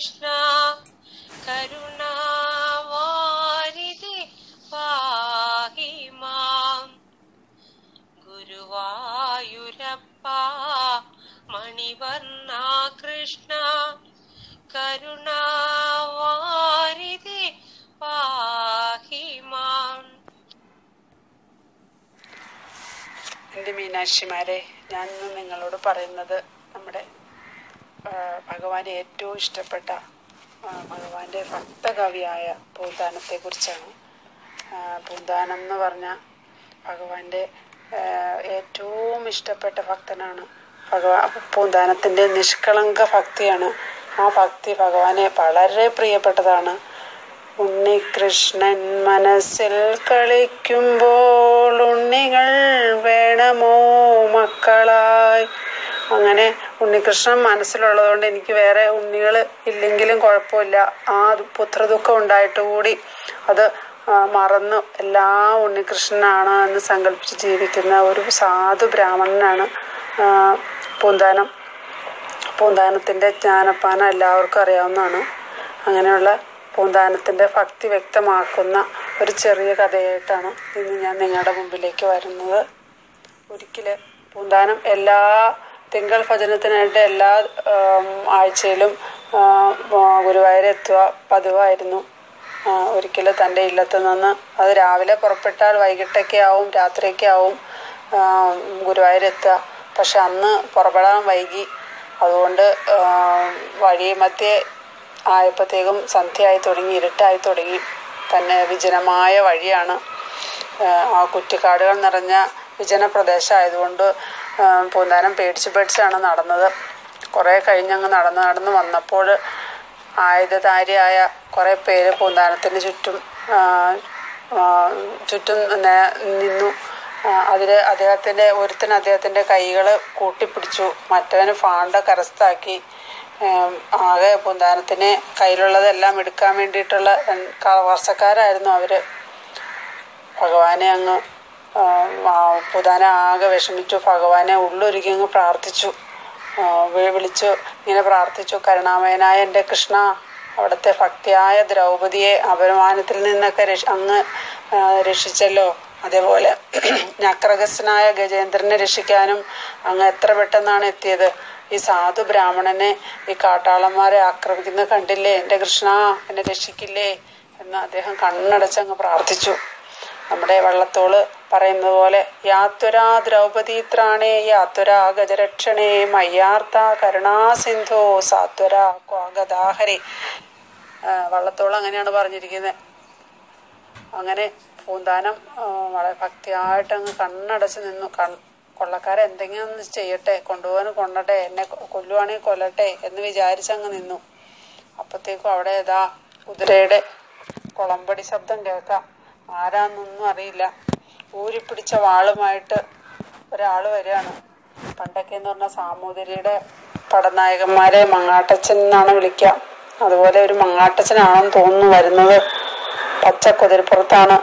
കൃഷ്ണ കരുണാവാരിധി പാഹി മാം. ഗുരുവായൂരപ്പ മണിവർണ്ണ കൃഷ്ണ കരുണാവാരിധി പാഹി മാം. എൻ്റെ മീനാക്ഷിമാരെ, ഞാൻ ഇന്ന് നിങ്ങളോട് പറയുന്നത് നമ്മുടെ ഭഗവാന് ഏറ്റവും ഇഷ്ടപ്പെട്ട ഭഗവാന്റെ ഭക്തകവിയായ പൂന്താനത്തെ കുറിച്ചാണ്. പൂന്താനം എന്ന് പറഞ്ഞാൽ ഭഗവാന്റെ ഏറ്റവും ഇഷ്ടപ്പെട്ട ഭക്തനാണ്. പൂന്താനത്തിൻ്റെ നിഷ്കളങ്ക ഭക്തിയാണ്. ആ ഭക്തി ഭഗവാനെ വളരെ പ്രിയപ്പെട്ടതാണ്. ഉണ്ണികൃഷ്ണൻ മനസ്സിൽ കളിക്കുമ്പോൾ ഉണ്ണികൾ വേണമോ മക്കളായി. അങ്ങനെ ഉണ്ണികൃഷ്ണൻ മനസ്സിലുള്ളതുകൊണ്ട് എനിക്ക് വേറെ ഉണ്ണികൾ ഇല്ലെങ്കിലും കുഴപ്പമില്ല. ആ പുത്രദുഃഖം ഉണ്ടായിട്ട് കൂടി അത് മറന്നു എല്ലാം ഉണ്ണികൃഷ്ണനാണ് എന്ന് സങ്കല്പിച്ച് ജീവിക്കുന്ന ഒരു സാധു ബ്രാഹ്മണനാണ് പൂന്താനം. പൂന്താനത്തിൻ്റെ ജ്ഞാനപ്പാന എല്ലാവർക്കും അറിയാവുന്നതാണ്. അങ്ങനെയുള്ള പൂന്താനത്തിൻ്റെ ഭക്തി വ്യക്തമാക്കുന്ന ഒരു ചെറിയ കഥയായിട്ടാണ് ഇന്ന് ഞാൻ നിങ്ങളുടെ മുമ്പിലേക്ക് വരുന്നത്. ഒരിക്കൽ പൂന്താനം എല്ലാ തിങ്കൾ ഭജനത്തിനായിട്ട് എല്ലാ ആഴ്ചയിലും ഗുരുവായൂരെത്തുക പതിവായിരുന്നു. ഒരിക്കൽ തൻ്റെ ഇല്ലത്ത് നിന്ന് അത് രാവിലെ പുറപ്പെട്ടാൽ വൈകിട്ടൊക്കെ ആവും, രാത്രിയൊക്കെ ആവും ഗുരുവായൂരെത്തുക. പക്ഷെ അന്ന് പുറപ്പെടാൻ വൈകി. അതുകൊണ്ട് വഴി മധ്യേ ആയപ്പോഴത്തേക്കും സന്ധ്യയായി തുടങ്ങി, ഇരുട്ടായി തുടങ്ങി. തന്നെ വിജനമായ വഴിയാണ്. ആ കുറ്റിക്കാടുകൾ നിറഞ്ഞ വിജന പ്രദേശമായതുകൊണ്ട് പൂന്താനം പേടിച്ചാണ് നടന്നത്. കുറേ കഴിഞ്ഞങ്ങ് നടന്ന് വന്നപ്പോൾ ആയുധധാരിയായ കുറേ പേര് പൂന്താനത്തിന് ചുറ്റും നിന്നു. അതിൽ അദ്ദേഹത്തിൻ്റെ കൈകൾ കൂട്ടിപ്പിടിച്ചു, മറ്റവന് ഫാണ്ട കരസ്ഥാക്കി. ആകെ പൂന്താനത്തിന് കയ്യിലുള്ളതെല്ലാം എടുക്കാൻ വേണ്ടിയിട്ടുള്ള വർഷക്കാരായിരുന്നു അവർ. ഭഗവാനെ അങ്ങ് പൂന്താനം ആകെ വിഷമിച്ചു. ഭഗവാനെ ഉള്ളൊരുക്കി അങ്ങ് പ്രാർത്ഥിച്ചു, വിളിച്ചു ഇങ്ങനെ പ്രാർത്ഥിച്ചു: കരുണാമയനായ എൻ്റെ കൃഷ്ണ, അവിടുത്തെ ഭക്തിയായ ദ്രൗപദിയെ അപമാനത്തിൽ നിന്നൊക്കെ അങ്ങ് രക്ഷിച്ചല്ലോ. അതേപോലെ നക്രഗസ്നായ ഗജേന്ദ്രനെ രക്ഷിക്കാനും അങ്ങ് എത്ര പെട്ടെന്നാണ് എത്തിയത്. ഈ സാധു ബ്രാഹ്മണനെ ഈ കാട്ടാളന്മാരെ ആക്രമിക്കുന്നത് കണ്ടില്ലേ? എൻ്റെ കൃഷ്ണ, എന്നെ രക്ഷിക്കില്ലേ എന്ന് അദ്ദേഹം കണ്ണടച്ചങ്ങ് പ്രാർത്ഥിച്ചു. നമ്മുടെ വള്ളത്തോള് പറയുന്നത് പോലെ: യാത്വരാ ദ്രൗപദീത്രാണേ യാത്വരാ ഗജരക്ഷണേ മയ്യാർത്ത കരുണാസിന്ധോ സാത്വരാ ക്വാഗദാഹരേ. വള്ളത്തോള് അങ്ങനെയാണ് പറഞ്ഞിരിക്കുന്നത്. അങ്ങനെ പൂന്താനം വളരെ ഭക്തിയായിട്ട് അങ്ങ് കണ്ണടച്ച് നിന്നു. കൊള്ളക്കാരെ എന്തെങ്കിലും ഒന്ന് ചെയ്യട്ടെ, കൊണ്ടുപോകാൻ കൊണ്ടട്ടെ, എന്നെ കൊല്ലുവാണെങ്കിൽ കൊല്ലട്ടെ എന്ന് വിചാരിച്ചങ്ങ് നിന്നു. അപ്പോഴത്തേക്കും അവിടെ ഏതാ കുതിരയുടെ കുളമ്പടി ശബ്ദം കേൾക്കാം. ആരാന്നൊന്നും അറിയില്ല. ഊരിപ്പിടിച്ച വാളുമായിട്ട് ഒരാൾ വരികയാണ്. പണ്ടൊക്കെ എന്ന് പറഞ്ഞാൽ സാമൂതിരിയുടെ പടനായകന്മാരെ മങ്ങാട്ടച്ചൻ എന്നാണ് വിളിക്കുക. അതുപോലെ ഒരു മങ്ങാട്ടച്ചനാണെന്ന് തോന്നുന്നു വരുന്നത്. പച്ച കുതിരപ്പുറത്താണ്.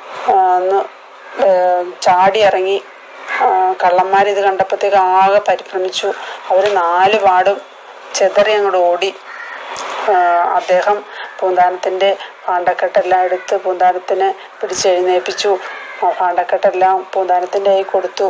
ചാടി ഇറങ്ങി. കള്ളന്മാരിത് കണ്ടപ്പോഴത്തേക്ക് ആകെ പരിഭ്രമിച്ചു. അവർ 4 പാടും ചെതറി അങ്ങോട്ട് ഓടി. അദ്ദേഹം പൂന്താനത്തിൻ്റെ ഭാണ്ഡക്കെട്ടെല്ലാം എടുത്ത് പൂന്താനത്തിനെ പിടിച്ചെഴുന്നേൽപ്പിച്ചു. ആ ഭാണ്ഡക്കെട്ടെല്ലാം പൂന്താനത്തിൻ്റെ കൈ കൊടുത്തു.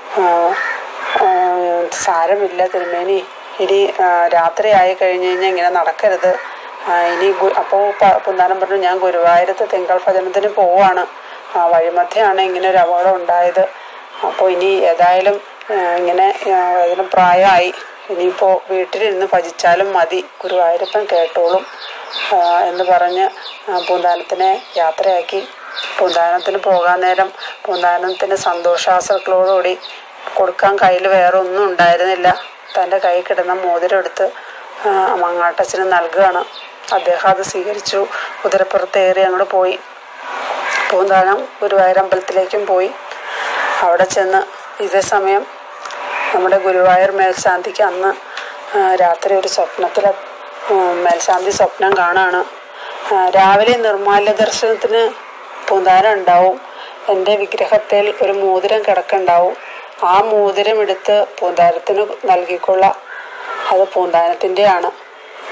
സാരമില്ല തിരുമേനി, ഇനി രാത്രിയായി കഴിഞ്ഞ് കഴിഞ്ഞാൽ ഇങ്ങനെ നടക്കരുത്. ഇനി അപ്പോൾ പൂന്താനം പറഞ്ഞു: ഞാൻ ഗുരുവായൂരത്ത് തിങ്കൾ ഭജനത്തിന് പോവാണ്. വഴിമധ്യയാണ് ഇങ്ങനെ ഒരു അപകടം ഉണ്ടായത്. അപ്പോൾ ഇനി ഏതായാലും ഇങ്ങനെ ഏതായാലും പ്രായമായി, ഇനിയിപ്പോൾ വീട്ടിലിരുന്ന് ഭജിച്ചാലും മതി, ഗുരുവായൂരപ്പൻ കേട്ടോളും എന്ന് പറഞ്ഞ് പൂന്താനത്തിനെ യാത്രയാക്കി. പൂന്താനത്തിന് പോകാൻ നേരം പൂന്താനത്തിന് സന്തോഷാശ്രുക്കളോടുകൂടി കൊടുക്കാൻ കയ്യിൽ വേറെ ഒന്നും ഉണ്ടായിരുന്നില്ല. തൻ്റെ കൈ കിടന്ന മോതിരം എടുത്ത് മങ്ങാട്ടച്ചന് നൽകുകയാണ്. അദ്ദേഹം അത് സ്വീകരിച്ചു. കുതിരപ്പുറത്തേറി അങ്ങോട്ട് പോയി. പൂന്താനം ഗുരുവായൂരമ്പലത്തിലേക്കും പോയി. അവിടെ ചെന്ന് ഇതേ സമയം നമ്മുടെ ഗുരുവായൂർ മേൽശാന്തിക്ക് അന്ന് രാത്രി ഒരു സ്വപ്നത്തിൽ മേൽശാന്തി സ്വപ്നം കാണുകയാണ്. രാവിലെ നിർമ്മാല്യ ദർശനത്തിന് പൂന്താനം ഉണ്ടാവും. എൻ്റെ വിഗ്രഹത്തിൽ ഒരു മോതിരം കിടക്കുന്നുണ്ടാവും. ആ മോതിരം എടുത്ത് പൂന്താനത്തിന് നൽകിക്കൊള്ളാം, അത് പൂന്താനത്തിൻ്റെയാണ്.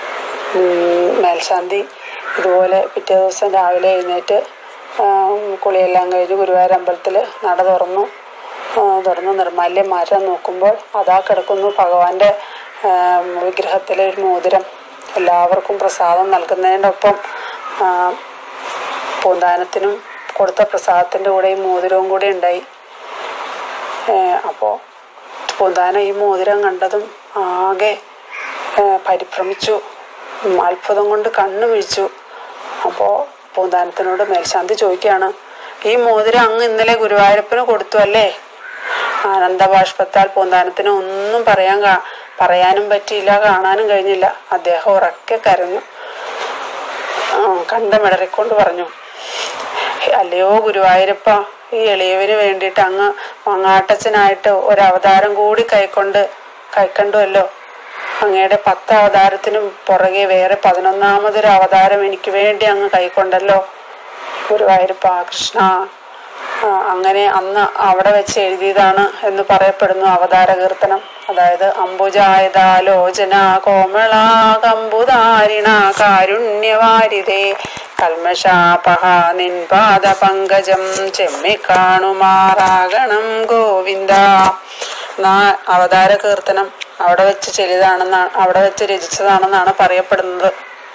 മേൽശാന്തി ഇതുപോലെ പിറ്റേ ദിവസം രാവിലെ എഴുന്നേറ്റ് കുളിയെല്ലാം കഴിഞ്ഞ് ഗുരുവായൂർ അമ്പലത്തിൽ നട തുറന്ന് നിർമാല്യം മാറ്റാൻ നോക്കുമ്പോൾ അതാ കിടക്കുന്നു ഭഗവാന്റെ വിഗ്രഹത്തിലെ ഒരു മോതിരം. എല്ലാവർക്കും പ്രസാദം നൽകുന്നതിനൊപ്പം പൂന്താനത്തിനും കൊടുത്ത പ്രസാദത്തിൻ്റെ കൂടെ ഈ മോതിരവും കൂടി ഉണ്ടായി. അപ്പോൾ പൂന്താനം ഈ മോതിരം കണ്ടതും ആകെ പരിഭ്രമിച്ചു, അത്ഭുതം കൊണ്ട് കണ്ണു വീഴ്ച്ചു. അപ്പോൾ പൂന്താനത്തിനോട് മേൽശാന്തി ചോദിക്കുകയാണ്, ഈ മോതിരം അങ്ങ് ഇന്നലെ ഗുരുവായൂരപ്പന് കൊടുത്തു അല്ലേ? ആനന്ദബാഷ്പത്താൽ പൂന്താനത്തിന് ഒന്നും പറയാനും പറ്റിയില്ല, കാണാനും കഴിഞ്ഞില്ല. അദ്ദേഹം ഉറക്കെ കരഞ്ഞു, കണ്ടമിടറിക്കൊണ്ട് പറഞ്ഞു, അല്ലയോ ഗുരുവായൂരപ്പ, ഈ എളിയവന് വേണ്ടിയിട്ട് അങ്ങ് മങ്ങാട്ടച്ചനായിട്ട് ഒരവതാരം കൂടി കൈക്കൊണ്ടുവല്ലോ. അങ്ങയുടെ 10 അവതാരത്തിനും പുറകെ വേറെ 11ാമതൊരു അവതാരം എനിക്ക് വേണ്ടി അങ്ങ് കൈക്കൊണ്ടല്ലോ ഗുരുവായൂരപ്പ കൃഷ്ണ. അങ്ങനെ അന്ന് അവിടെ വെച്ച് എഴുതിയതാണ് എന്ന് പറയപ്പെടുന്നു അവതാര കീർത്തനം. അതായത് അംബുജായതാലോചന കോമള കമ്പുധാരിണ കാരുണ്യവാരിതേ കൽമഷാപഹ നിൻപാദ പങ്കജം ചെമ്മിക്കാണുമാറാകണം ഗോവിന്ദ. അവതാര കീർത്തനം അവിടെ വെച്ച് രചിച്ചതാണെന്നാണ് പറയപ്പെടുന്നത്.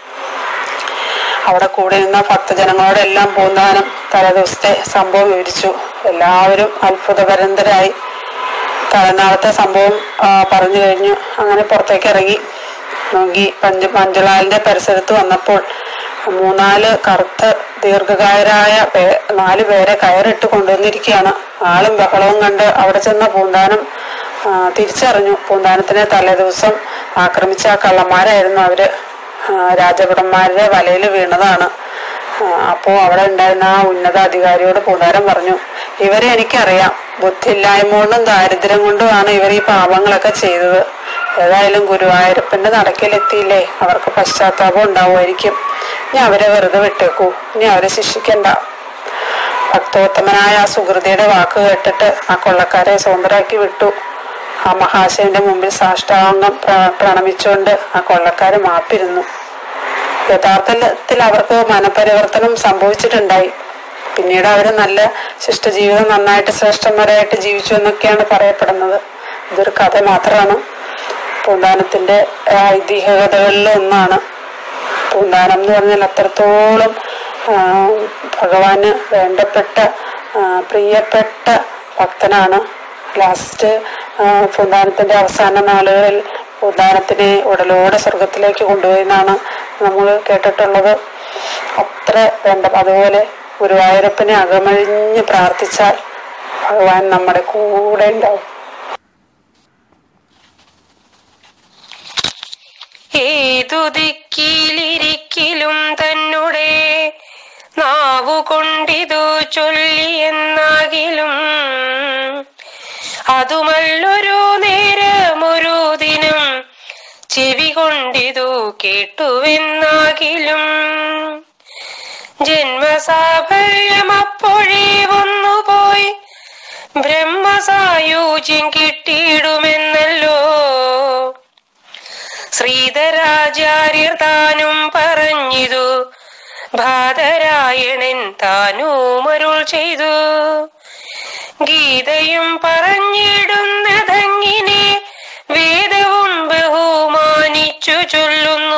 അവിടെ കൂടി നിന്ന ഭക്തജനങ്ങളോടെല്ലാം പൂന്താനം തലേദിവസത്തെ സംഭവം വിവരിച്ചു. എല്ലാവരും അത്ഭുതപരന്തരായി. തലേനാളത്തെ സംഭവം പറഞ്ഞു കഴിഞ്ഞു. അങ്ങനെ പുറത്തേക്ക് ഇറങ്ങി നോക്കി മഞ്ജുളാലിന്റെ പരിസരത്ത് വന്നപ്പോൾ 3-4 കറുത്ത് ദീർഘകായരായ 4 പേരെ കയറിട്ട് കൊണ്ടുവന്നിരിക്കുകയാണ്. ആളും ബഹളവും കണ്ട് അവിടെ ചെന്ന പൂന്താനം തിരിച്ചറിഞ്ഞു. പൂന്താനത്തിനെ തലേദിവസം ആക്രമിച്ച ആ കള്ളന്മാരായിരുന്നു അവര്. രാജഭടന്മാരുടെ വലയിൽ വീണതാണ്. അപ്പോൾ അവിടെ ഉണ്ടായിരുന്ന ആ ഉന്നത അധികാരിയോട് പൂന്താനം പറഞ്ഞു, ഇവരെ എനിക്കറിയാം, ബുദ്ധിയില്ലായ്മ കൊണ്ടും ദാരിദ്ര്യം കൊണ്ടുമാണ് ഇവർ ഈ പാപങ്ങളൊക്കെ ചെയ്തത്. ഏതായാലും ഗുരുവായൂരപ്പന്റെ നടക്കിലെത്തിയില്ലേ, അവർക്ക് പശ്ചാത്താപം ഉണ്ടാവുമായിരിക്കും. ഇനി അവരെ വെറുതെ വിട്ടേക്കൂ, ഇനി അവരെ ശിക്ഷിക്കണ്ട. ഭക്തോത്തമനായ ആ സുഹൃതിയുടെ വാക്ക് കേട്ടിട്ട് ആ കൊള്ളക്കാരെ സ്വതന്ത്രരാക്കി വിട്ടു. ആ മഹാശയന്റെ മുമ്പിൽ സാഷ്ടാംഗം പ്രണമിച്ചുകൊണ്ട് ആ കൊള്ളക്കാര് മാപ്പിരുന്നു. യഥാർത്ഥത്തിൽ അവർക്ക് മനപരിവർത്തനം സംഭവിച്ചിട്ടുണ്ടായി. പിന്നീട് അവര് നല്ല ശിഷ്ടജീവിതം നന്നായിട്ട് ശ്രേഷ്ഠന്മാരായിട്ട് ജീവിച്ചു എന്നൊക്കെയാണ് പറയപ്പെടുന്നത്. ഇതൊരു കഥ മാത്രമാണ്. പൂന്താനത്തിന്റെ ഐതിഹ്യകഥകളിൽ ഒന്നാണ്. പൂന്താനം എന്ന് പറഞ്ഞാൽ അത്രത്തോളം ഭഗവാന് വേണ്ടപ്പെട്ട പ്രിയപ്പെട്ട ഭക്തനാണ്. ലാസ്റ്റ് പൂന്താനത്തിന്റെ അവസാന നാളുകളിൽ പൂന്താനത്തിനെ ഉടലോടെ സ്വർഗത്തിലേക്ക് കൊണ്ടുപോയെന്നാണ് നമ്മൾ കേട്ടിട്ടുള്ളത്. അത്ര വേണ്ട. അതുപോലെ ഗുരുവായൂരപ്പനെ അകമഴിഞ്ഞ് പ്രാർത്ഥിച്ചാൽ ഭഗവാൻ നമ്മുടെ കൂടെ ഉണ്ടാവും. ഏതു ദിക്കിലിരിക്കലും തന്നെ നാവുകൊണ്ടിതു ചൊല്ലിയെന്നാകിലും അതുമല്ലൊരു നേരമൊരു ദിനം ചെവി കൊണ്ടിതു കേട്ടുവെന്നാകിലും ജന്മസാഫല്യമപ്പോഴേ വന്നുപോയി ബ്രഹ്മസായൂജ്യം കിട്ടിയിടുമെന്നല്ലോ ശ്രീധരാചാര്യർ താനും പറഞ്ഞിതു ബാദരായണൻ താനും അരുൾ ചെയ്തു ഗീതയും പറഞ്ഞിടുന്നതങ്ങിനെ വേദവും ബഹുമാനിച്ചു ചൊല്ലുന്നു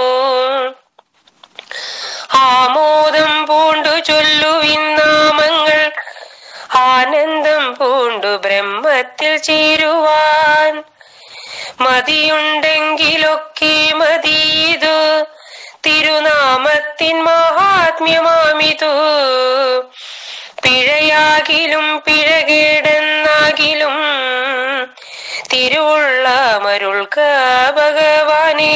ആമോദം പൂണ്ടു ചൊല്ലുവിന്നാമങ്ങൾ ആനന്ദം പൂണ്ടു ബ്രഹ്മത്തിൽ ചേരുവാൻ മതിയുണ്ടെങ്കിലൊക്കെ മതിയിതു തിരുനാമത്തിൻ മഹാത്മ്യമാമിതു പിഴയാകിലും പിഴകേടെന്നാകിലും തിരുവുള്ളമരുൾക്ക ഭഗവാനേ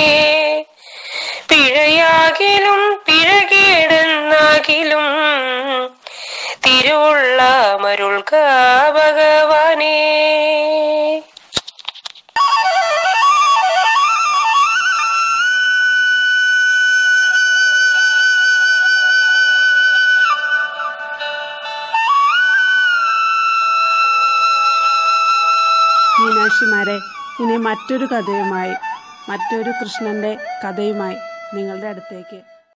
പിഴയാകിലും പിഴകേടെന്നാകിലും തിരുവുള്ളമരുൾക്ക ഭഗവാനേ. മീനാക്ഷിമാരെ, ഇനി മറ്റൊരു കഥയുമായി, മറ്റൊരു കൃഷ്ണന്റെ കഥയുമായി നിങ്ങളുടെ അടുത്തേക്ക്